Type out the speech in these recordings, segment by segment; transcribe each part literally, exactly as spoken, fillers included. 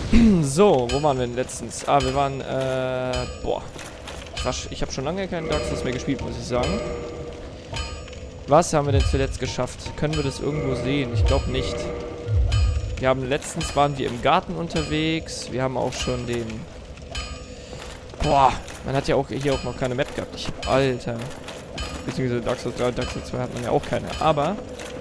So, wo waren wir denn letztens? Ah, wir waren, äh, boah. Ich, war, ich habe schon lange keinen Dark Souls mehr gespielt, muss ich sagen. Was haben wir denn zuletzt geschafft? Können wir das irgendwo sehen? Ich glaube nicht. Wir haben letztens, waren wir im Garten unterwegs. Wir haben auch schon den... Boah, man hat ja auch hier auch noch keine Map gehabt. Ich, Alter. Beziehungsweise Dark Souls drei und Dark Souls zwei hat man ja auch keine. Aber...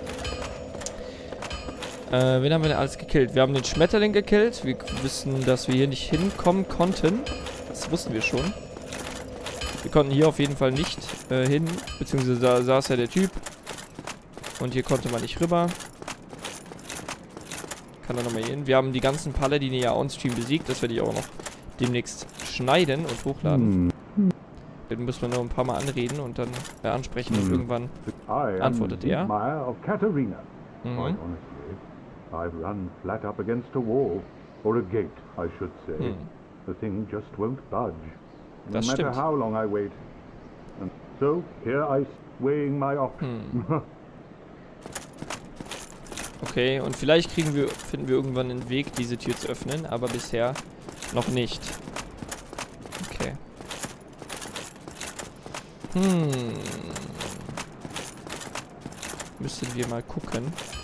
Äh, wen haben wir denn alles gekillt? Wir haben den Schmetterling gekillt. Wir wissen, dass wir hier nicht hinkommen konnten. Das wussten wir schon. Wir konnten hier auf jeden Fall nicht äh, hin. Beziehungsweise da saß ja der Typ. Und hier konnte man nicht rüber. Kann er nochmal hier hin. Wir haben die ganzen Paladine ja on-stream besiegt. Das werde ich auch noch demnächst schneiden und hochladen. Hm. Den müssen wir nur ein paar Mal anreden und dann äh, ansprechen. Hm. Und irgendwann antwortet er. Mhm. I've run flat up against a wall, or a gate, I should say. Hm. The thing just won't budge, no das matter stimmt. how long I wait. And so here I weighing my options. Hm. Okay, und vielleicht kriegen wir, finden wir irgendwann einen Weg, diese Tür zu öffnen, aber bisher noch nicht. Okay. Hm. Müssen wir mal gucken.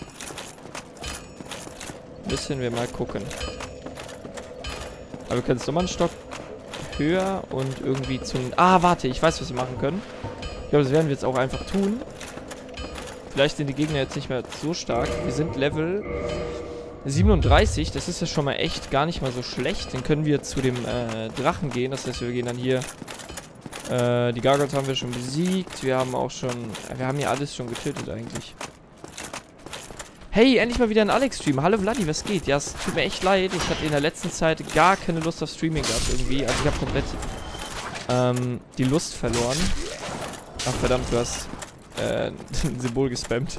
Müssen wir mal gucken. Aber wir können es nochmal einen Stock höher und irgendwie zum... Ah, warte, ich weiß, was wir machen können. Ich glaube, das werden wir jetzt auch einfach tun. Vielleicht sind die Gegner jetzt nicht mehr so stark. Wir sind Level siebenunddreißig. Das ist ja schon mal echt gar nicht mal so schlecht. Dann können wir zu dem äh, Drachen gehen. Das heißt, wir gehen dann hier... Äh, die Gargoyles haben wir schon besiegt. Wir haben auch schon... Wir haben hier alles schon getötet eigentlich. Hey, endlich mal wieder ein Alex-Stream. Hallo Vladi, was geht? Ja, es tut mir echt leid. Ich hatte in der letzten Zeit gar keine Lust auf Streaming gehabt irgendwie. Also ich habe komplett ähm, die Lust verloren. Ach verdammt, du hast äh, ein Symbol gespammt.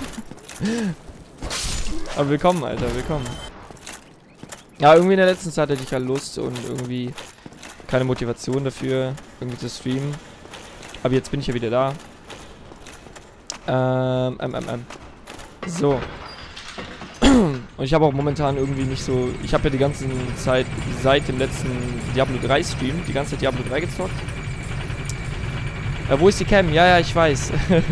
Aber willkommen, Alter, willkommen. Ja, irgendwie in der letzten Zeit hatte ich halt Lust und irgendwie keine Motivation dafür, irgendwie zu streamen. Aber jetzt bin ich ja wieder da. Ähm, ähm, ähm, ähm. So. Und ich habe auch momentan irgendwie nicht so... Ich habe ja die ganze Zeit seit dem letzten Diablo drei Stream die ganze Zeit Diablo drei gezockt. Äh, wo ist die Cam? Ja, ja, ich weiß.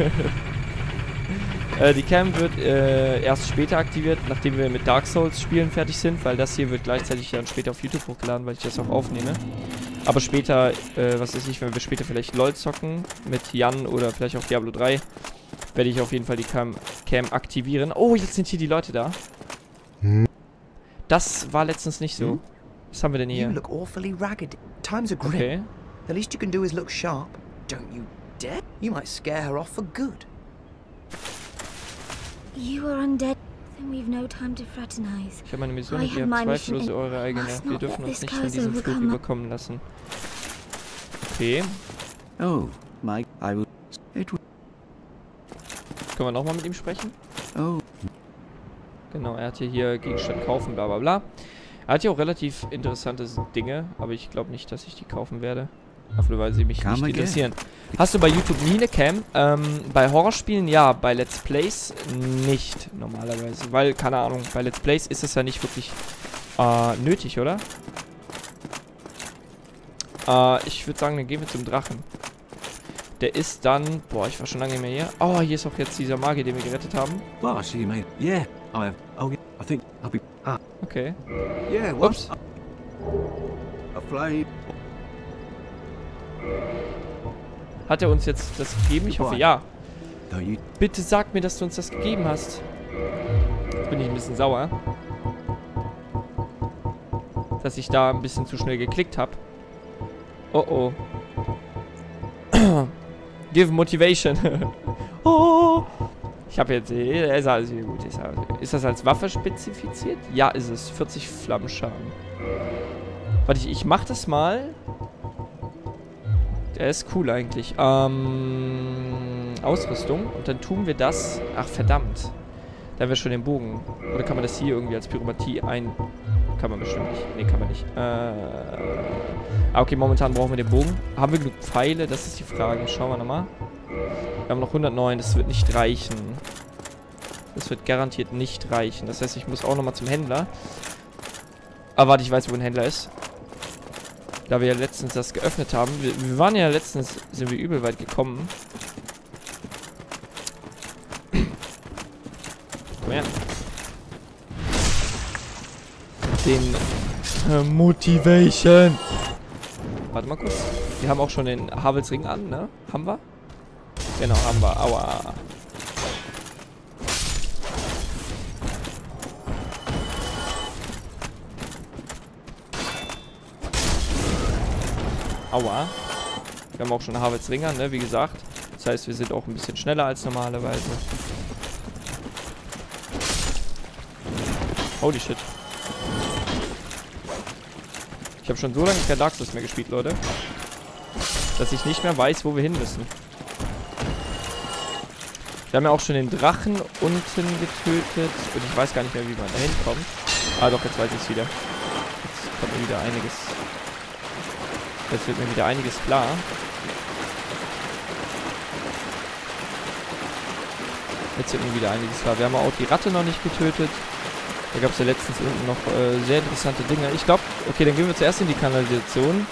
äh, die Cam wird äh, erst später aktiviert, nachdem wir mit Dark Souls Spielen fertig sind, weil das hier wird gleichzeitig dann später auf YouTube hochgeladen, weil ich das auch aufnehme. Aber später, äh, was weiß ich, wenn wir später vielleicht LOL zocken mit Jan oder vielleicht auch Diablo drei, werde ich auf jeden Fall die Cam, Cam aktivieren. Oh, jetzt sind hier die Leute da. Hm. Das war letztens nicht so. Hm? Was haben wir denn hier? You look awfully ragged. Times are grim. Okay. The least you can do is look sharp. Don't you dare. You might scare her off for good. You are undead. Then we've no time to fraternize. Ich habe meine Mission, ihr habt zweifellos eure eigene. Wir dürfen uns nicht von diesem Flug überkommen lassen. Okay. Oh, Mike, I will... It will... Können wir nochmal mit ihm sprechen? Oh. Genau, er hat hier, hier Gegenstand kaufen, bla bla bla. Er hat hier auch relativ interessante Dinge, aber ich glaube nicht, dass ich die kaufen werde. Dafür, weil sie mich nicht interessieren. Hast du bei YouTube nie eine Cam? Ähm, bei Horrorspielen ja, bei Let's Plays nicht normalerweise. Weil, keine Ahnung, bei Let's Plays ist es ja nicht wirklich äh, nötig, oder? Äh, ich würde sagen, dann gehen wir zum Drachen. Der ist dann... Boah, ich war schon lange nicht mehr hier. Oh, hier ist auch jetzt dieser Magier, den wir gerettet haben. Well, I see you, mate. Yeah, I have. Oh, yeah, I think I'll be... Ah. Okay. Yeah, what? Ups. A flame. Hat er uns jetzt das gegeben? Ich hoffe, ja. No, you... Bitte sag mir, dass du uns das gegeben hast. Jetzt bin ich ein bisschen sauer. Dass ich da ein bisschen zu schnell geklickt habe. Oh, oh. Give Motivation. Oh. Ich habe jetzt... Ist alles wieder gut. Ist das als Waffe spezifiziert? Ja, ist es. vierzig Flammenschaden. Warte, ich, ich mach das mal. Der ist cool eigentlich. Ähm... Ausrüstung. Und dann tun wir das... Ach, verdammt. Da haben wir schon den Bogen. Oder kann man das hier irgendwie als Pyromatie ein... Kann man bestimmt nicht. Nee, kann man nicht. Äh... Ah, okay, momentan brauchen wir den Bogen. Haben wir genug Pfeile? Das ist die Frage. Schauen wir nochmal. Wir haben noch hundertneun. Das wird nicht reichen. Das wird garantiert nicht reichen. Das heißt, ich muss auch nochmal zum Händler. Ah, warte, ich weiß, wo ein Händler ist. Da wir ja letztens das geöffnet haben. Wir, wir waren ja letztens, sind wir übel weit gekommen. Komm her. Den äh, Motivation. Warte mal kurz. Wir haben auch schon den Havelsring an, ne? Haben wir? Genau, haben wir. Aua. Aua. Wir haben auch schon Havelsring an, ne? Wie gesagt. Das heißt, wir sind auch ein bisschen schneller als normalerweise. Holy shit. Ich habe schon so lange kein Dark Souls mehr gespielt, Leute, dass ich nicht mehr weiß, wo wir hin müssen. Wir haben ja auch schon den Drachen unten getötet. Und ich weiß gar nicht mehr, wie man da hinkommt. Ah doch, jetzt weiß ich es wieder. Jetzt kommt mir wieder einiges. Jetzt wird mir wieder einiges klar. Jetzt wird mir wieder einiges klar. Wir haben auch die Ratte noch nicht getötet. Da gab es ja letztens unten noch äh, sehr interessante Dinge. Ich glaube, okay, dann gehen wir zuerst in die Kanalisation.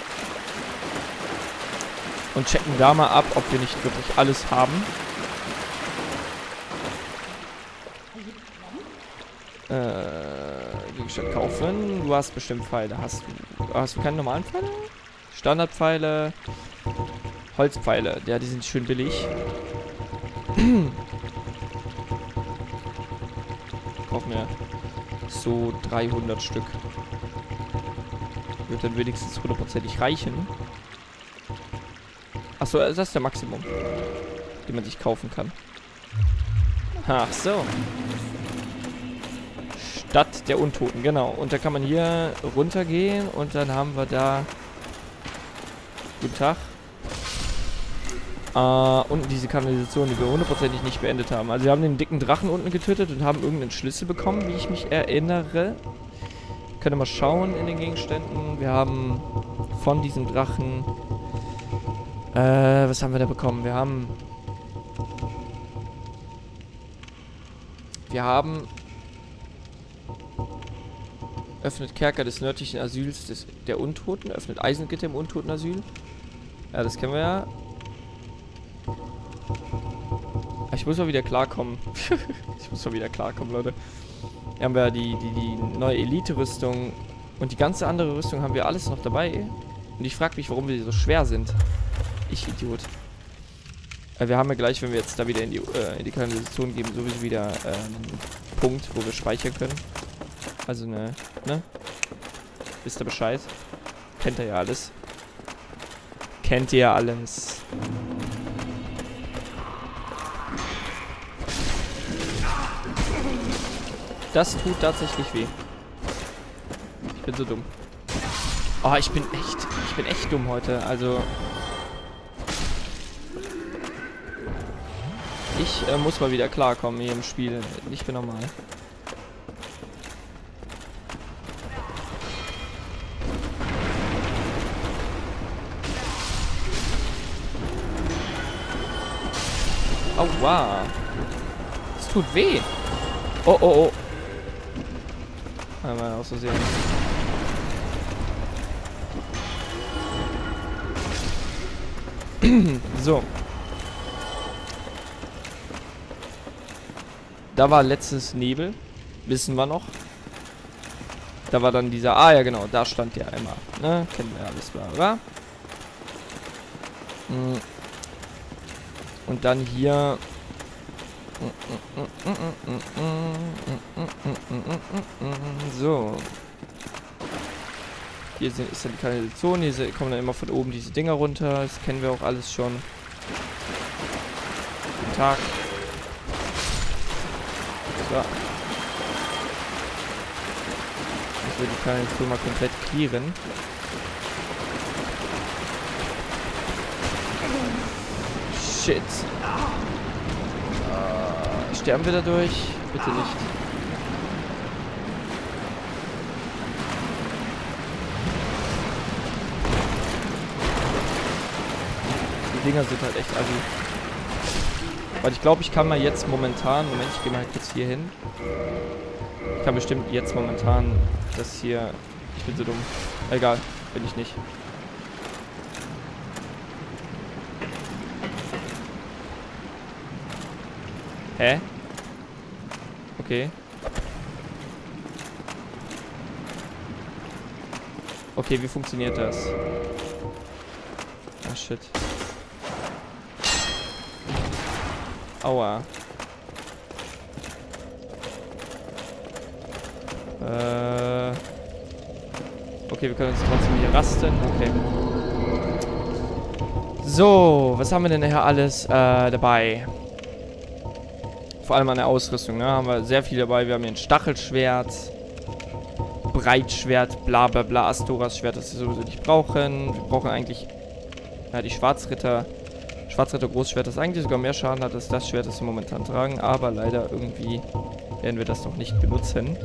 Und checken da mal ab, ob wir nicht wirklich alles haben. Äh, Gegenstand kaufen. Du hast bestimmt Pfeile. Hast du, hast du keine normalen Pfeile? Standardpfeile. Holzpfeile. Ja, die sind schön billig. Kaufen wir so dreihundert Stück. Wird dann wenigstens hundertprozentig reichen. Achso, das ist der Maximum, den man sich kaufen kann. Ach so. Stadt der Untoten, genau. Und da kann man hier runtergehen und dann haben wir da... Guten Tag. Äh, unten diese Kanalisation, die wir hundertprozentig nicht beendet haben. Also wir haben den dicken Drachen unten getötet und haben irgendeinen Schlüssel bekommen, wie ich mich erinnere. Können wir mal schauen in den Gegenständen. Wir haben von diesem Drachen... Äh, was haben wir da bekommen? Wir haben... Wir haben... Öffnet Kerker des nördlichen Asyls des, der Untoten. Öffnet Eisengitter im Untotenasyl. Ja, das kennen wir ja. Ich muss mal wieder klarkommen. Ich muss mal wieder klarkommen, Leute. Hier haben wir die, die, die neue Elite-Rüstung. Und die ganze andere Rüstung haben wir alles noch dabei. Und ich frage mich, warum wir so schwer sind. Ich Idiot. Äh, wir haben ja gleich, wenn wir jetzt da wieder in die, äh, in die Kanalisation geben, sowieso wieder äh, einen Punkt, wo wir speichern können. Also ne, ne? Wisst ihr Bescheid? Kennt ihr ja alles. Kennt ihr ja alles. Das tut tatsächlich weh. Ich bin so dumm. Oh, ich bin echt, ich bin echt dumm heute. Also... Ich äh, muss mal wieder klarkommen hier im Spiel. Ich bin normal. Aua. Es tut weh. Oh, oh, oh. Einmal aus Versehen. So. Da war letztens Nebel. Wissen wir noch. Da war dann dieser... Ah, ja genau. Da stand der einmal. Ne? Kennen wir ja alles, oder? Mhm. Und dann hier... So. Hier sind, ist dann die Kanalisation. Hier kommen dann immer von oben diese Dinger runter. Das kennen wir auch alles schon. Guten Tag. So. Ich will die Kanalisation mal komplett clearen. Shit. Uh, sterben wir dadurch? Bitte nicht. Die Dinger sind halt echt assi. Weil ich glaube, ich kann mal jetzt momentan... Moment, ich gehe mal kurz hier hin. Ich kann bestimmt jetzt momentan das hier Ich bin so dumm. Egal, bin ich nicht. Hä? Okay. Okay, wie funktioniert das? Ah, shit. Aua. Äh. Okay, wir können uns trotzdem hier rasten. Okay. So, was haben wir denn hier alles äh, dabei? Vor allem an der Ausrüstung, ne? Haben wir sehr viel dabei. Wir haben hier ein Stachelschwert, Breitschwert, bla bla bla, Astoras Schwert, das wir sowieso nicht brauchen. Wir brauchen eigentlich ja, die Schwarzritter. Schwarzritter Großschwert, das eigentlich sogar mehr Schaden hat als das Schwert, das wir momentan tragen. Aber leider irgendwie werden wir das noch nicht benutzen.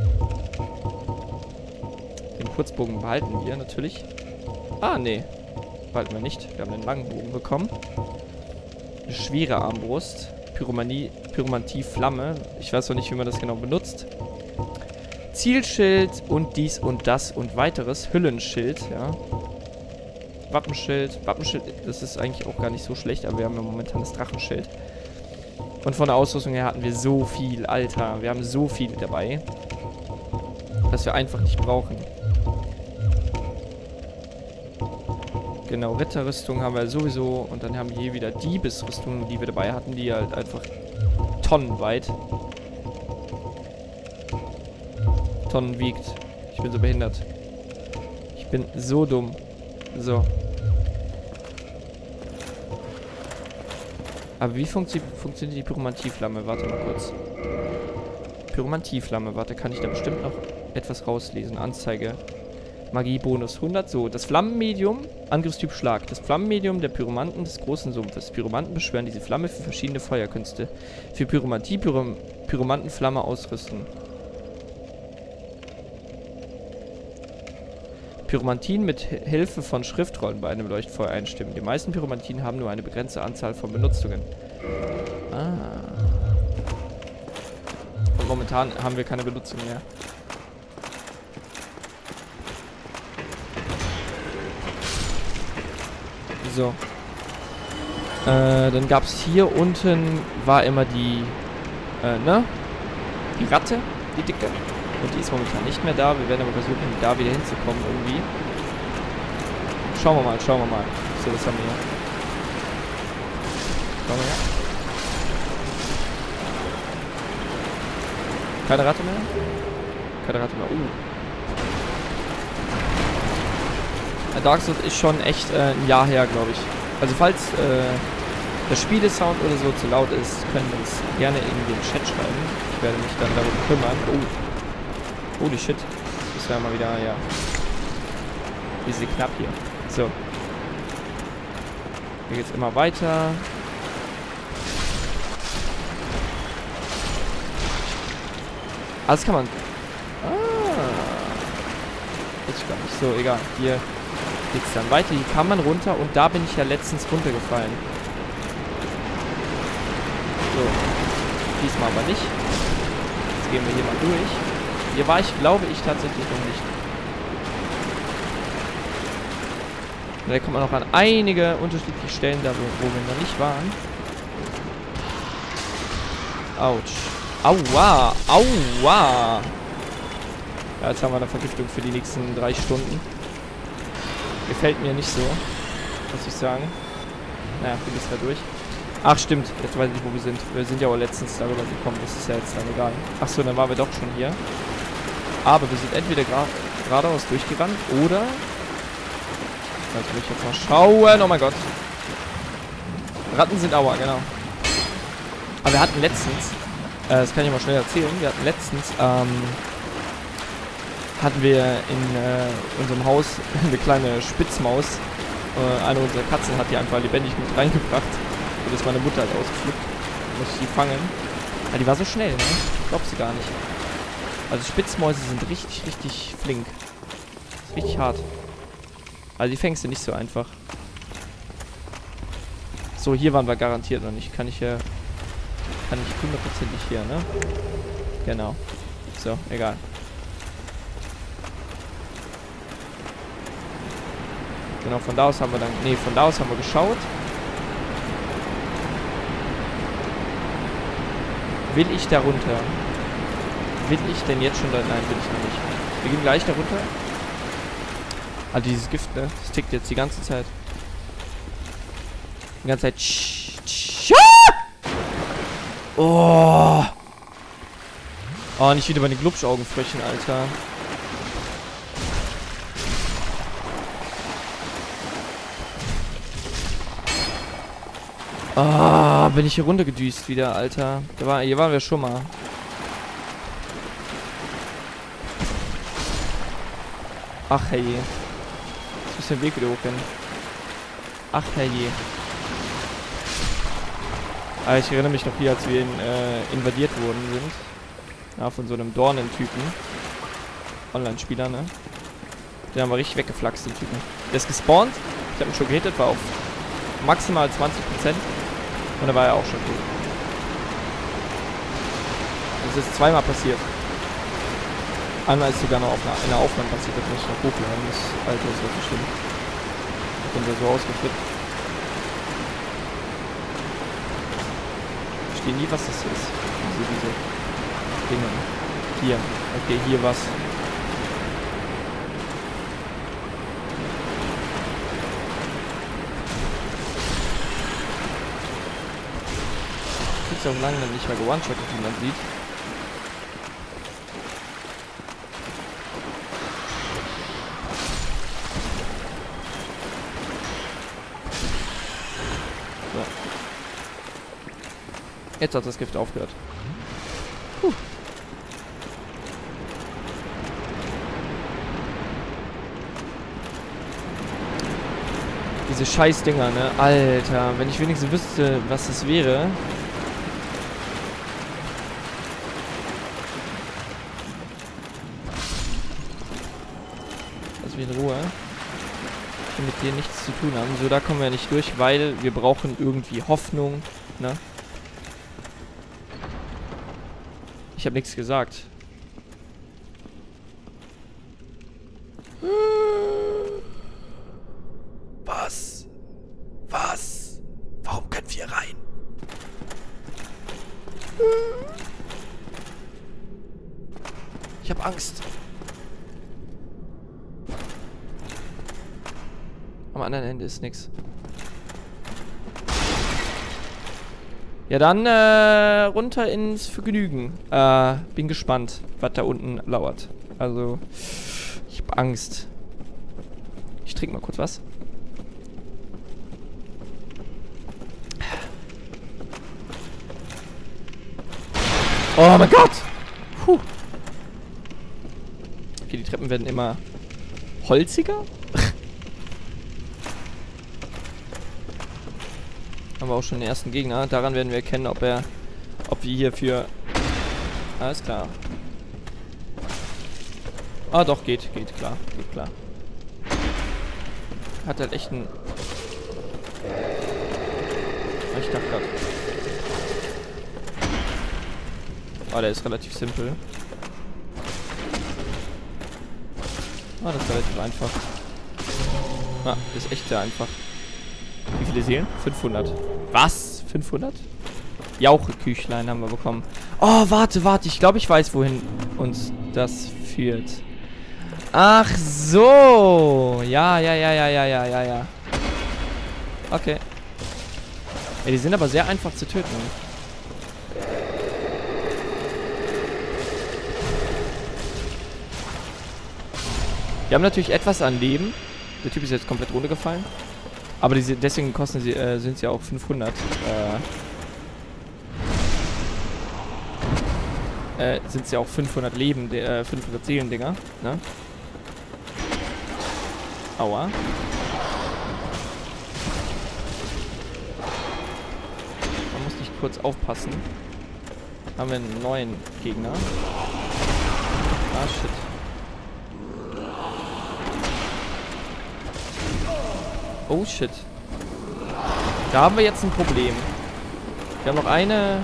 Den Kurzbogen behalten wir natürlich. Ah, nee. Behalten wir nicht. Wir haben einen langen Bogen bekommen. Eine schwere Armbrust. Pyromanie, Pyromantie Flamme. Ich weiß noch nicht, wie man das genau benutzt. Zielschild und dies und das und weiteres. Hüllenschild, ja. Wappenschild. Wappenschild, das ist eigentlich auch gar nicht so schlecht, aber wir haben ja momentan das Drachenschild. Und von der Ausrüstung her hatten wir so viel, Alter. Wir haben so viel dabei, dass wir einfach nicht brauchen. Genau, Ritterrüstung haben wir sowieso. Und dann haben wir hier wieder Diebesrüstungen, die wir dabei hatten, die halt einfach tonnenweit. Tonnen wiegt. Ich bin so behindert. Ich bin so dumm. So. Aber wie funktio funktioniert die Pyromantieflamme? Warte mal kurz. Pyromantieflamme, warte, kann ich da bestimmt noch etwas rauslesen? Anzeige. Magiebonus hundert. So, das Flammenmedium, Angriffstyp Schlag. Das Flammenmedium der Pyromanten des großen Sumpfes. Pyromanten beschwören diese Flamme für verschiedene Feuerkünste. Für Pyromantie, Pyrom Pyromantenflamme ausrüsten. Pyromantien mit Hilfe von Schriftrollen bei einem Leuchtfeuer einstimmen. Die meisten Pyromantien haben nur eine begrenzte Anzahl von Benutzungen. Ah. Und momentan haben wir keine Benutzung mehr. So. Äh, dann gab es hier unten, war immer die, äh, ne? Die Ratte, die dicke. Und die ist momentan nicht mehr da. Wir werden aber versuchen, da wieder hinzukommen irgendwie. Schauen wir mal, schauen wir mal. So, das haben wir hier. Schauen wir her. Keine Ratte mehr? Keine Ratte mehr. Uh. Dark Souls ist schon echt äh, ein Jahr her, glaube ich. Also falls äh, der Spielesound oder so zu laut ist, können wir uns gerne in den Chat schreiben. Ich werde mich dann darum kümmern. Oh. Holy shit. Das wäre mal wieder, ja. Bisschen knapp hier. So. Hier geht's immer weiter. Ah, das kann man. Ah. Das ist gar nicht so, egal. Hier geht's dann weiter. Hier kann man runter und da bin ich ja letztens runtergefallen. So. Diesmal aber nicht. Jetzt gehen wir hier mal durch. Hier war ich, glaube ich, tatsächlich noch nicht. Und da kommt man noch an einige unterschiedliche Stellen, da wo, wo wir noch nicht waren. Autsch. Aua. Aua. Ja, jetzt haben wir eine Vergiftung für die nächsten drei Stunden. Gefällt mir nicht so, muss ich sagen. Naja, wir müssen da durch. Ach, stimmt. Jetzt weiß ich nicht, wo wir sind. Wir sind ja auch letztens darüber gekommen. Das ist ja jetzt dann egal. Ach so, dann waren wir doch schon hier. Aber wir sind entweder geradeaus durchgerannt oder... Das will ich jetzt mal schauen. Oh mein Gott. Ratten sind Aua, genau. Aber wir hatten letztens... Äh, das kann ich mal schnell erzählen. Wir hatten letztens... Ähm, hatten wir in äh, unserem Haus eine kleine Spitzmaus. Äh, eine unserer Katzen hat die einfach lebendig mit reingebracht. Und das ist meine Mutter halt ausgeflippt. Muss ich die fangen. Ja, die war so schnell, ne? Glaubst du gar nicht. Also Spitzmäuse sind richtig, richtig flink. Ist richtig hart. Also die fängst du nicht so einfach. So, hier waren wir garantiert noch nicht. Kann ich hier... Kann ich hundertprozentig hier, ne? Genau. So, egal. Genau, von da aus haben wir dann... Nee, von da aus haben wir geschaut. Will ich da runter? Will ich denn jetzt schon da... Nein, will ich noch nicht. Wir gehen gleich da runter. Ah, dieses Gift, ne? Das tickt jetzt die ganze Zeit. Die ganze Zeit... Tsch, tsch, oh! Oh, nicht wieder bei den Glubschaugenfröchen, Alter. Ah, bin ich hier runtergedüst wieder, Alter. Da war, hier waren wir schon mal. Ach, herrje. Jetzt muss der Weg wieder hochgehen. Ach, herrje. Ah, ich erinnere mich noch hier, als wir in, äh, invadiert worden sind. Ja, von so einem Dornen-Typen. Online-Spieler, ne? Den haben wir richtig weggeflaxt, den Typen. Der ist gespawnt. Ich habe ihn schon gehittet, war auf maximal zwanzig Prozent. Und da war er auch schon tot. Das ist zweimal passiert. Einmal ist sogar noch auf einer, in einer Aufnahme passiert, da muss ich noch hochladen. Das Alter, das wird bestimmt. Ich bin da so ausgeflippt. Ich verstehe nie, was das ist. Diese, diese Dinge. Hier. Okay, hier was. Ich krieg's auch lange nicht mehr ge-one-shottet, wie man sieht. So. Jetzt hat das Gift aufgehört. Puh. Diese Scheißdinger, ne? Alter, wenn ich wenigstens wüsste, was das wäre. Lass mich in Ruhe. Ich will mit dir nichts zu tun haben. So, da kommen wir nicht durch, weil wir brauchen irgendwie Hoffnung, ne? Ich habe nichts gesagt. Was? Was? Warum können wir rein? Ich habe Angst. Am anderen Ende ist nichts. Ja, dann äh, runter ins Vergnügen. Äh, bin gespannt, was da unten lauert. Also, ich hab Angst. Ich trinke mal kurz was. Oh mein Gott! Puh. Okay, die Treppen werden immer holziger. Haben wir auch schon den ersten Gegner. Daran werden wir erkennen, ob er, ob wir hier für... Alles klar. Ah, doch, geht, geht, klar, geht klar. Hat halt echt einen... Ich dachte gerade... Ah, der ist relativ simpel. Ah, das ist relativ einfach. Ah, ist echt sehr einfach. Wie viele Seelen? fünfhundert. Was? fünfhundert? Jauche-Küchlein haben wir bekommen. Oh, warte, warte. Ich glaube, ich weiß, wohin uns das führt. Ach so. Ja, ja, ja, ja, ja, ja, ja, ja. Okay. Ja, die sind aber sehr einfach zu töten. Die haben natürlich etwas an Leben. Der Typ ist jetzt komplett runtergefallen. Aber diese, deswegen kosten sie, äh, sind sie auch fünfhundert. Äh, äh, sind sie auch fünfhundert Leben, äh, fünfhundert Seelendinger, ne? Aua. Man muss nicht kurz aufpassen. Haben wir einen neuen Gegner. Ah, shit. Oh shit. Da haben wir jetzt ein Problem. Wir haben noch eine...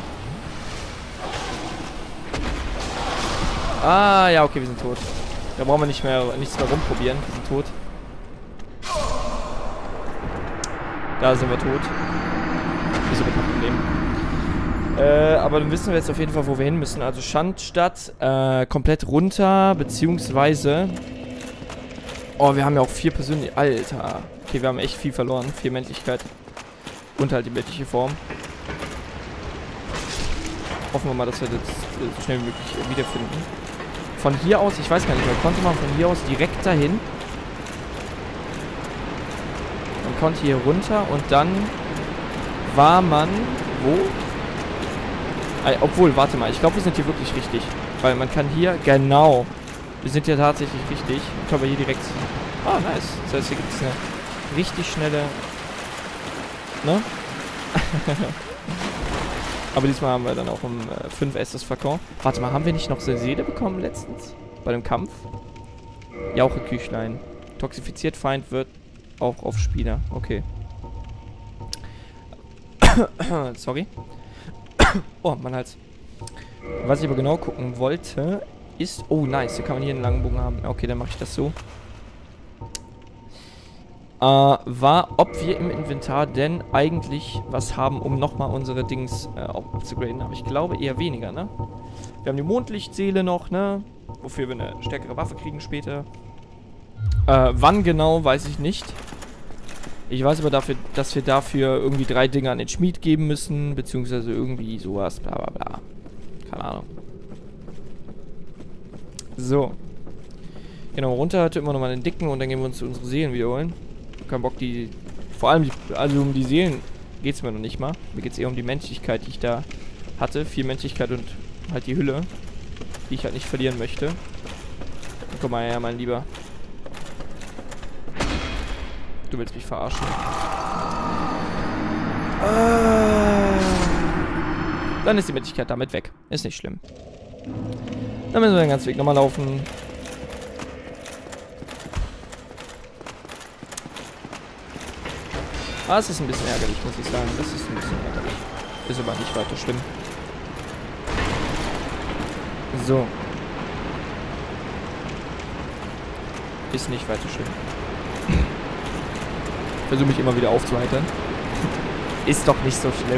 Ah, ja, okay, wir sind tot. Da brauchen wir nicht mehr, nichts mehr rumprobieren. Wir sind tot. Da sind wir tot. Ist aber kein Problem. Äh, aber dann wissen wir jetzt auf jeden Fall, wo wir hin müssen. Also Schandstadt, äh, komplett runter, beziehungsweise... Oh, wir haben ja auch vier Persönlichkeiten. Alter. Okay, wir haben echt viel verloren. Vier Menschlichkeit. Und halt die menschliche Form. Hoffen wir mal, dass wir das so schnell wie möglich wiederfinden. Von hier aus, ich weiß gar nicht mehr, konnte man von hier aus direkt dahin? Man konnte hier runter und dann war man... Wo? Äh, obwohl, warte mal, ich glaube, wir sind hier wirklich richtig. Weil man kann hier... Genau. Wir sind hier tatsächlich richtig. Ich glaube, hier direkt... Ah, nice. Das heißt, hier gibt es eine richtig schnelle... Ne? Aber diesmal haben wir dann auch um äh, fünf S das Flakon. Warte mal, haben wir nicht noch so eine Seele bekommen letztens? Bei dem Kampf? Jauche Küchlein. Toxifiziert Feind wird auch auf Spieler. Okay. Sorry. Oh, mein Hals. Was ich aber genau gucken wollte, ist... Oh, nice. Hier kann man hier einen langen Bogen haben. Okay, dann mache ich das so. Äh, war, ob wir im Inventar denn eigentlich was haben, um nochmal unsere Dings äh, auch upzugraden. Aber ich glaube eher weniger, ne? Wir haben die Mondlichtseele noch, ne? Wofür wir eine stärkere Waffe kriegen später. Äh, wann genau, weiß ich nicht. Ich weiß aber dafür, dass wir dafür irgendwie drei Dinge an den Schmied geben müssen, beziehungsweise irgendwie sowas, bla bla bla. Keine Ahnung. So. Genau, runter hatte immer nochmal den Dicken und dann gehen wir uns unsere Seelen wiederholen. Kein Bock, die... Vor allem, die, also um die Seelen geht es mir noch nicht mal. Mir geht es eher um die Menschlichkeit, die ich da hatte. Viel Menschlichkeit und halt die Hülle, die ich halt nicht verlieren möchte. Komm mal her, mein Lieber. Du willst mich verarschen. Ah. Dann ist die Menschlichkeit damit weg. Ist nicht schlimm. Dann müssen wir den ganzen Weg nochmal laufen. Ah, es ist ein bisschen ärgerlich, muss ich sagen. Das ist ein bisschen ärgerlich. Ist aber nicht weiter schlimm. So. Ist nicht weiter schlimm. Versuche mich immer wieder aufzuheitern. Ist doch nicht so schlimm.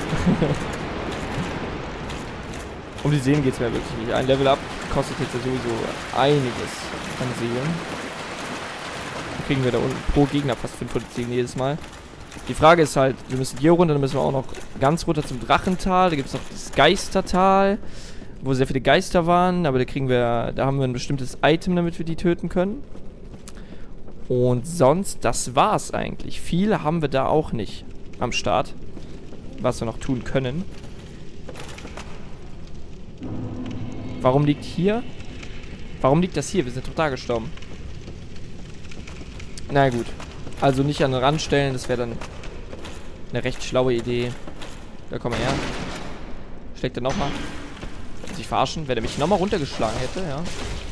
Um die Seelen geht es mir wirklich nicht. Ein Level Up kostet jetzt ja sowieso einiges an Seelen. Dann kriegen wir da unten pro Gegner fast fünfhundert Seelen jedes Mal. Die Frage ist halt, wir müssen hier runter, dann müssen wir auch noch ganz runter zum Drachental. Da gibt es noch das Geistertal, wo sehr viele Geister waren. Aber da kriegen wir, da haben wir ein bestimmtes Item, damit wir die töten können. Und sonst, das war's eigentlich. Viel haben wir da auch nicht am Start, was wir noch tun können. Warum liegt hier? Warum liegt das hier? Wir sind doch da gestorben. Na gut. Also nicht an den Rand stellen, das wäre dann eine recht schlaue Idee. Da komm mal her. Schlägt er nochmal. Sich verarschen, wenn er mich nochmal runtergeschlagen hätte, ja.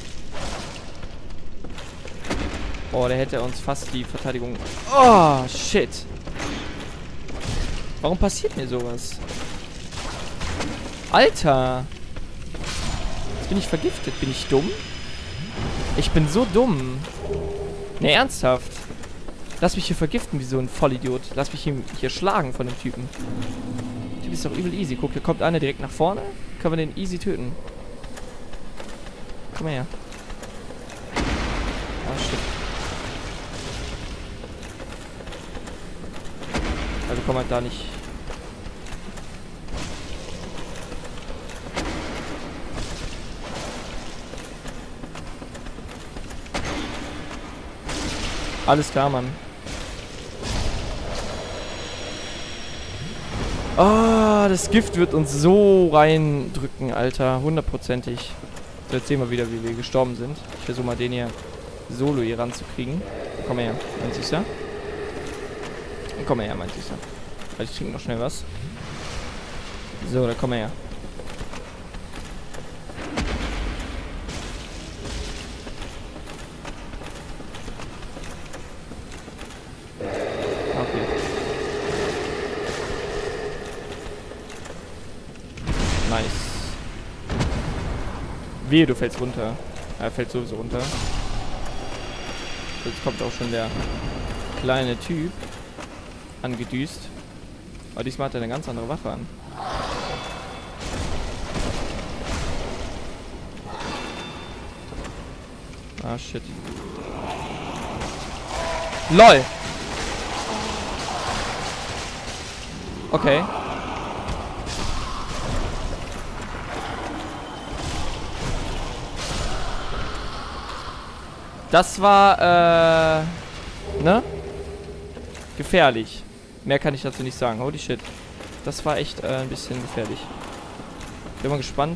Oh, der hätte uns fast die Verteidigung... Oh, shit. Warum passiert mir sowas? Alter. Jetzt bin ich vergiftet. Bin ich dumm? Ich bin so dumm. Ne, ernsthaft. Lass mich hier vergiften wie so ein Vollidiot. Lass mich hier, hier schlagen von dem Typen. Der Typ ist doch übel easy. Guck, hier kommt einer direkt nach vorne. Können wir den easy töten. Komm mal her. Ah, shit. Also komm halt da nicht. Alles klar, Mann. Ah, oh, das Gift wird uns so reindrücken, Alter. Hundertprozentig. So, jetzt sehen wir wieder, wie wir gestorben sind. Ich versuche mal den hier solo hier ranzukriegen. Komm her, mein Süßer. Komm her, mein Süßer. Ich trinke noch schnell was. So, dann komm her. Okay. Nice. Wehe, du fällst runter. Er fällt sowieso runter. Jetzt kommt auch schon der kleine Typ. angedüst. Aber diesmal hat er eine ganz andere Waffe an. Ah, shit. LOL! Okay. Das war, äh... ne? Gefährlich. Mehr kann ich dazu nicht sagen. Holy shit. Das war echt äh, ein bisschen gefährlich. Bin mal gespannt.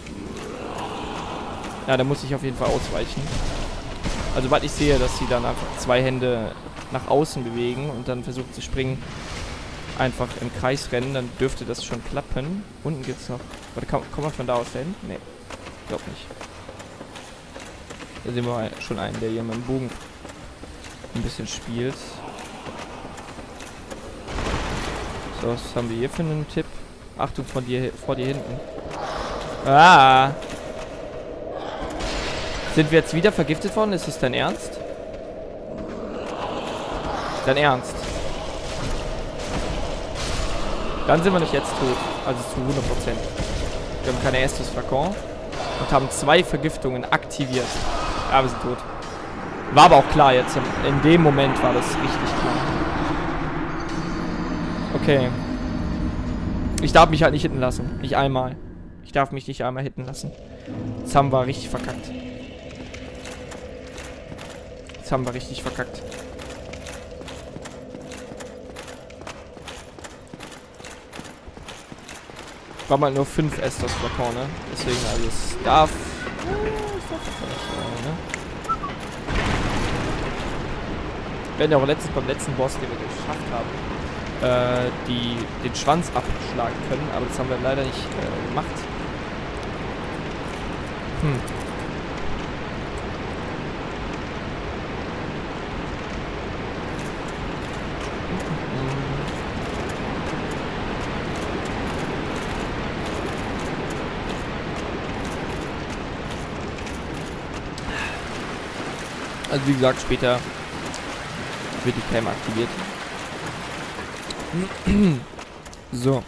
Ja, da muss ich auf jeden Fall ausweichen. Also, sobald ich sehe, dass sie dann einfach zwei Hände nach außen bewegen und dann versucht zu springen, einfach im Kreis rennen, dann dürfte das schon klappen. Unten geht's noch. Warte, kann, kommt man von da aus hin? Nee, glaub nicht. Da sehen wir schon einen, der hier mit dem Bogen ein bisschen spielt. So, was haben wir hier für einen Tipp? Achtung von dir, vor dir hinten. Ah! Sind wir jetzt wieder vergiftet worden? Ist es dein Ernst? Dein Ernst? Dann sind wir nicht jetzt tot. Also zu hundert Prozent. Wir haben kein erstes Flakon. Und haben zwei Vergiftungen aktiviert. Ja, wir sind tot. War aber auch klar jetzt. In dem Moment war das richtig klar. Okay. Ich darf mich halt nicht hitten lassen. Nicht einmal. Ich darf mich nicht einmal hitten lassen. Jetzt haben wir richtig verkackt. Jetzt haben wir richtig verkackt. War mal nur fünf Estos Flakon, ne? Deswegen, also es darf... Wir hatten ja auch letztens beim letzten Boss, den wir geschafft haben, äh, die, den Schwanz abschlagen können, aber das haben wir leider nicht äh, gemacht. Hm. Also wie gesagt, später wird die Cam aktiviert. So.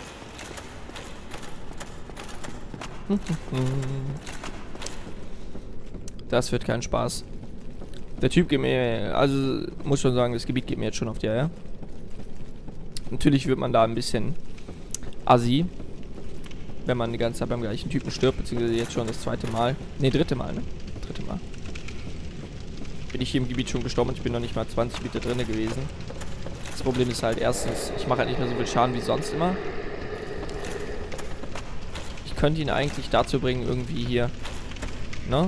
Das wird kein Spaß. Der Typ geht mir, also muss schon sagen, das Gebiet geht mir jetzt schon auf die Eier. Natürlich wird man da ein bisschen assi, wenn man die ganze Zeit beim gleichen Typen stirbt, beziehungsweise jetzt schon das zweite Mal. Ne, dritte Mal, ne? Dritte Mal. Bin ich hier im Gebiet schon gestorben und ich bin noch nicht mal zwanzig Meter drinne gewesen. Das Problem ist halt erstens, ich mache halt nicht mehr so viel Schaden wie sonst immer. Ich könnte ihn eigentlich dazu bringen, irgendwie hier, ne?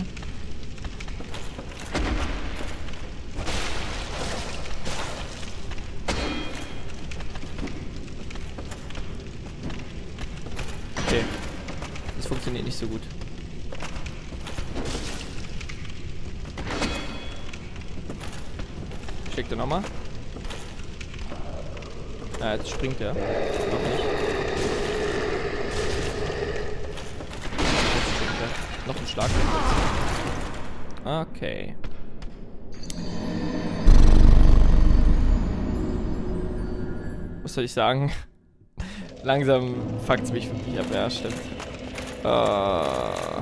Okay. Das funktioniert nicht so gut. Schickt er nochmal. Ah, jetzt springt er. Noch nicht. Jetzt springt er. Noch ein Schlag. Okay. Was soll ich sagen? Langsam fuckt's mich wirklich ab. Ja, stimmt. Uh.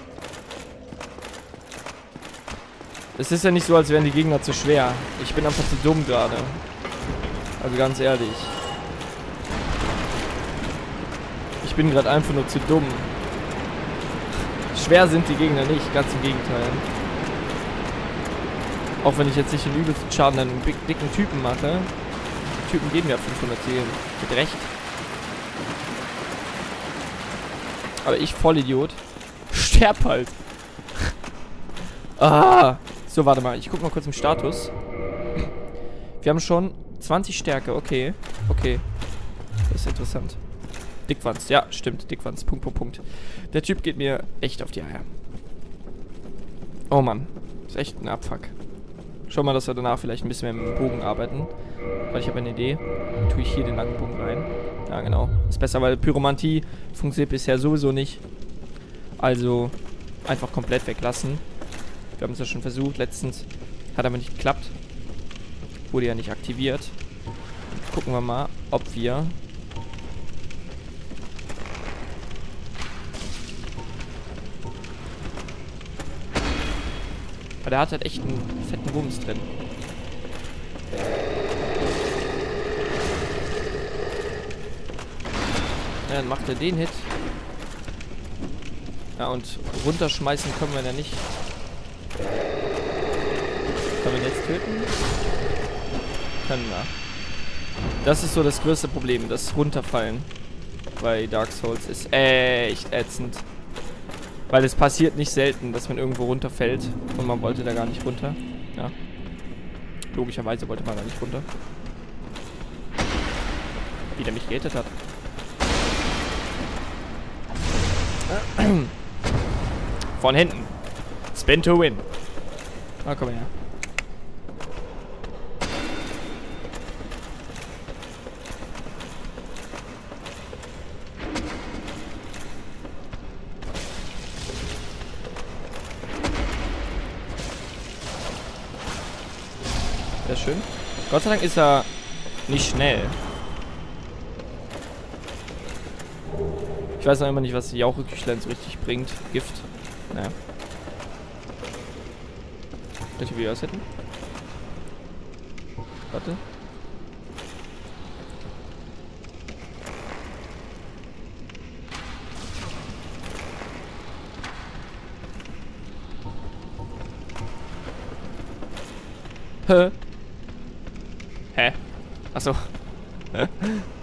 Es ist ja nicht so, als wären die Gegner zu schwer. Ich bin einfach zu dumm gerade. Also ganz ehrlich. Ich bin gerade einfach nur zu dumm. Schwer sind die Gegner nicht, ganz im Gegenteil. Auch wenn ich jetzt nicht den übelsten Schaden an einen dicken Typen mache. Die Typen geben ja fünfhundert Seelen. Mit Recht. Aber ich, Vollidiot, sterb halt. Ah. So, warte mal. Ich guck mal kurz im Status. Wir haben schon zwanzig Stärke. Okay. Okay. Das ist interessant. Dickwanz. Ja, stimmt. Dickwanz. Punkt, Punkt, Punkt. Der Typ geht mir echt auf die Eier. Oh Mann. Ist echt ein Abfuck. Schau mal, dass wir danach vielleicht ein bisschen mehr mit dem Bogen arbeiten. Weil ich habe eine Idee. Dann tue ich hier den langen Bogen rein. Ja, genau. Ist besser, weil Pyromantie funktioniert bisher sowieso nicht. Also einfach komplett weglassen. Wir haben es ja schon versucht. Letztens hat aber nicht geklappt. Wurde ja nicht aktiviert. gucken wir mal, ob wir... Aber der hat halt echt einen fetten Bums drin. Ja, dann macht er den Hit. Ja, und runterschmeißen können wir ja nicht. Können wir ihn jetzt töten? Können wir. Das ist so das größte Problem, das Runterfallen bei Dark Souls ist echt ätzend. Weil es passiert nicht selten, dass man irgendwo runterfällt und man wollte da gar nicht runter. Ja. Logischerweise wollte man da nicht runter. Wie der mich gehittet hat. Von hinten. Spin to win. Ah, komm her. Sehr schön. Gott sei Dank ist er nicht schnell. Ich weiß noch immer nicht, was die Jaucheküchlein so richtig bringt. Gift. Naja. Welche wir was hätten? Warte. Hä? Hä? Achso. Hä?